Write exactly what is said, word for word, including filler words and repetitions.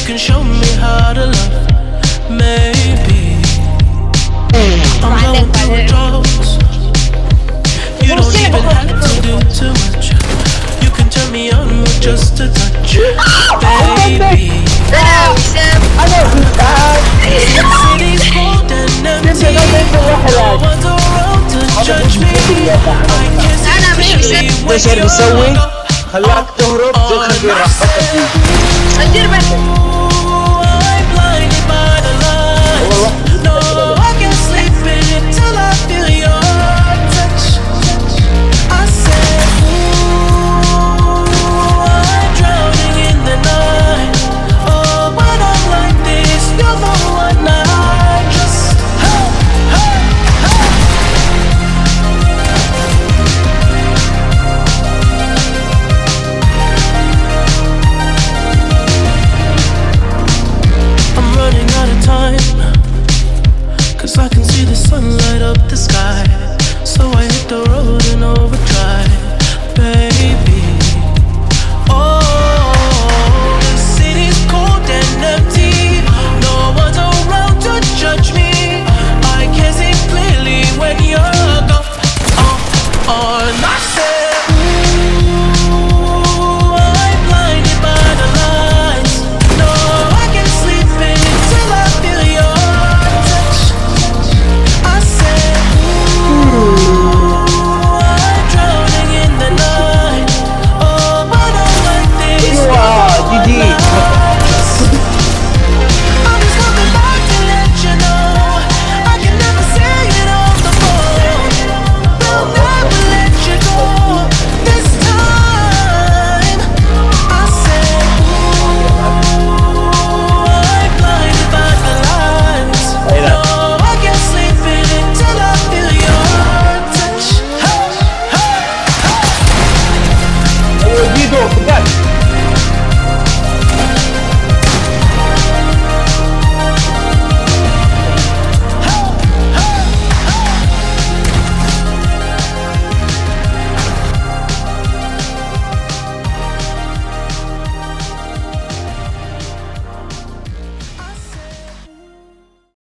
can show me how to love. Maybe I'm going through withdrawals. You don't even have to do too much. You can turn me on with just a touch, baby. City's cold and empty. No one's around to judge me. I guess it's really when ايش اللي بيسوي؟ you're خلاك تهرب زي الخبيرة.